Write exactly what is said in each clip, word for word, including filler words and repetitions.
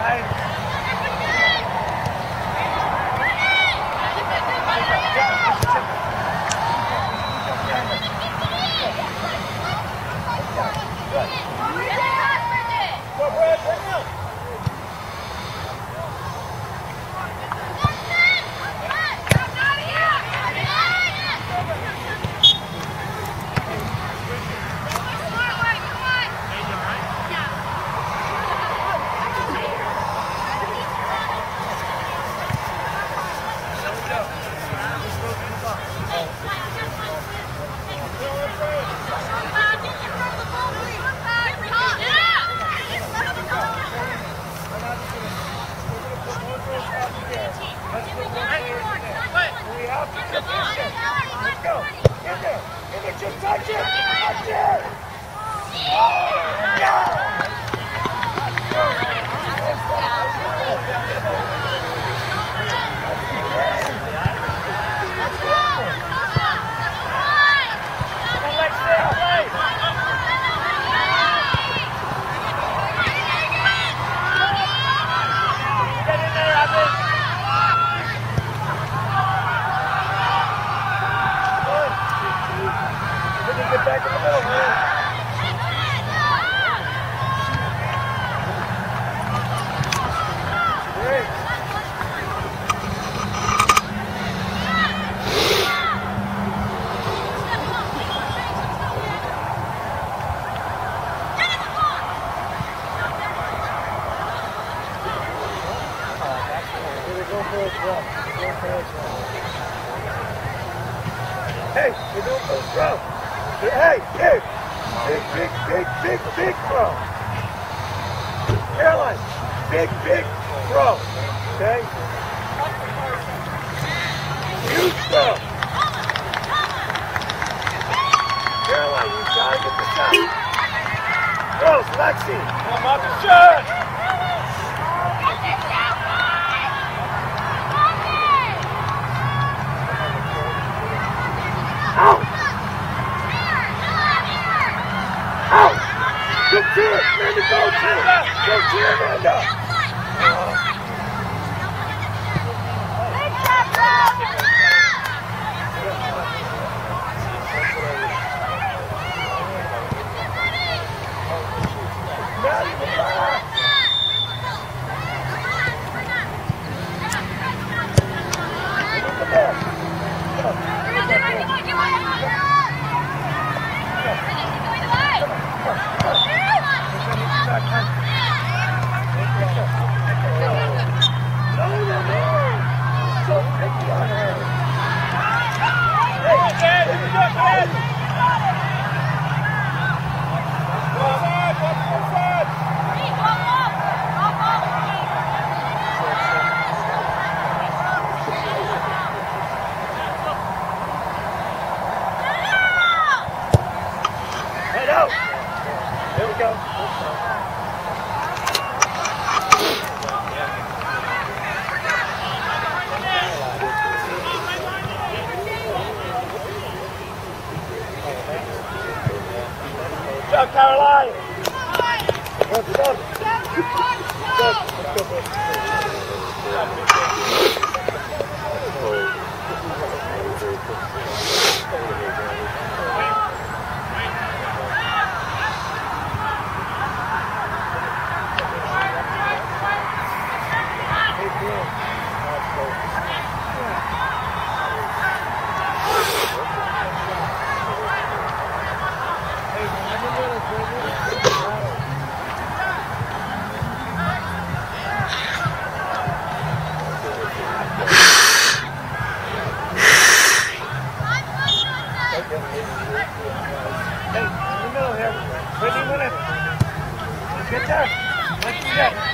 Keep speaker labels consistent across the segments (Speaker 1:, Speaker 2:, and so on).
Speaker 1: Hey, we're doing first throw. Hey, hey, big, big, big, big, big throw. Caroline, big, big throw. Okay? Huge throw. Caroline, you gotta get the shot. Close, Lexi. Come up and shot. Out! Out! Go cheer! Amanda, go cheer! Go cheer, Amanda! Not even back! Look at that! Head out! There we go. Good job, Caroline! Good job. Good. Get there. Let's get it.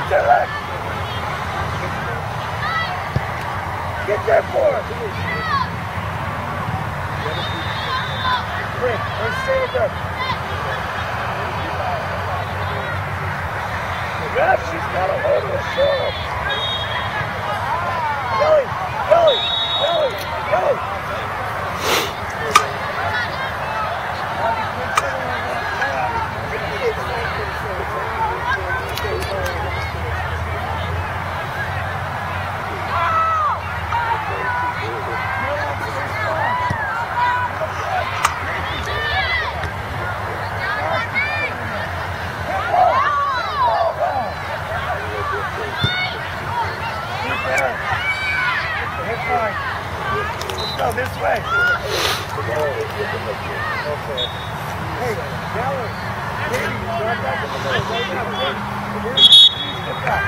Speaker 1: there, Lex. Get there for it. Quick, let's stay with her. Yeah, she's got a hold of the shoulder. Kelly, Kelly, Kelly, Kelly. Go this way. Okay. Hey, Gallo. Katie, drive back in the middle. Right now. Get back.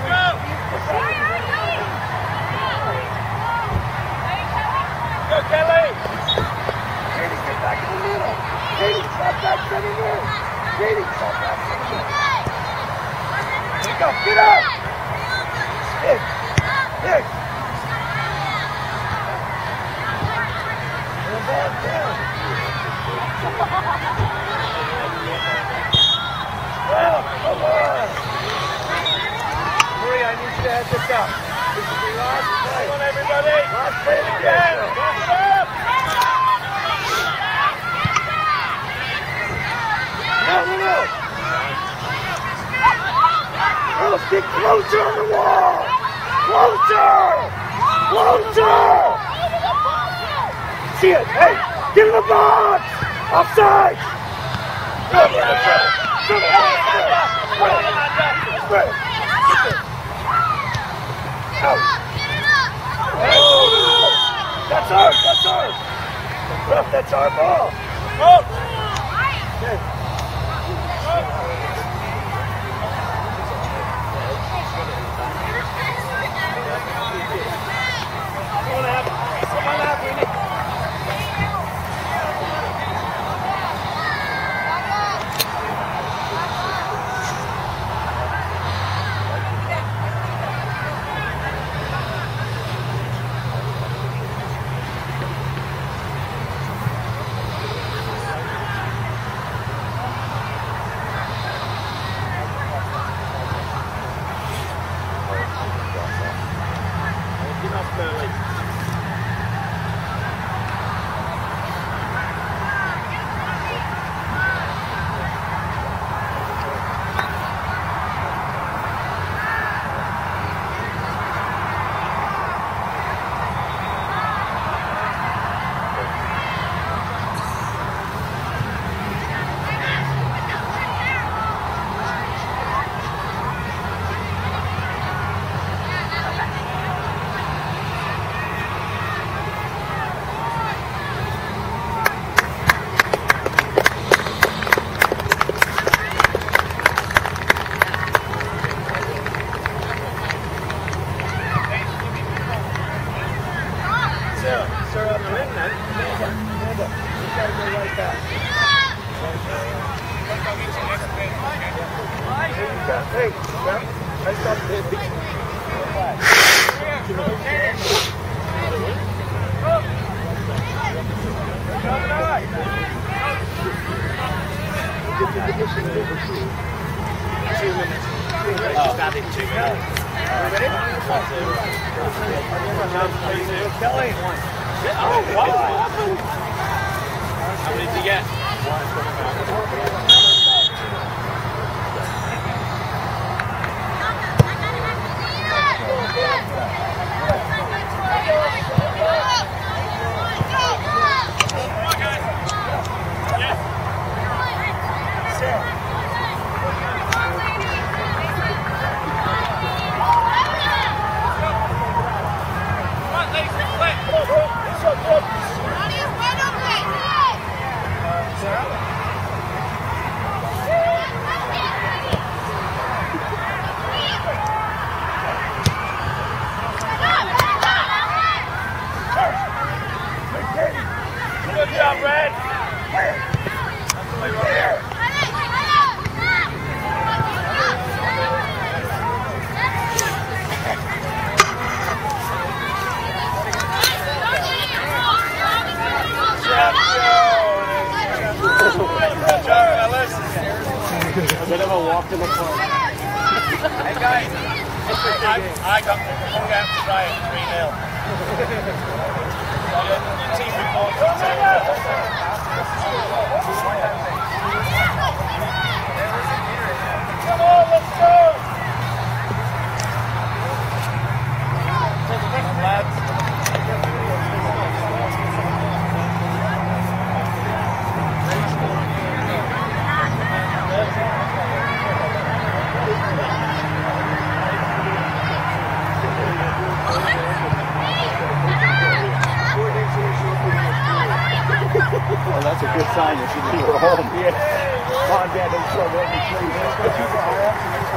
Speaker 1: Go, Kelly. Katie, get back in the middle. Katie, drop back center middle. Katie, drop back center middle. There you go. Get up. Hit. Hit. Well, come on! Marie, I need you to head this up. This is your last play. Come on, everybody! Last play of the game! No, no, no! Girls, get closer on the wall! Closer! Closer! See it! Hey! Get in the box! Offside! Go! Go! Go! That's ours! That's ours! Ref, that's our ball! Oh! Okay. Come on, Ab. Come on, Ab.
Speaker 2: to look for it.
Speaker 1: Hey guys, I, I got hung out today at three nil. Team report. Come on, let's go! Lads.
Speaker 2: Well, that's a good sign that you leave her home. Yeah. Mom and Dad don't show up.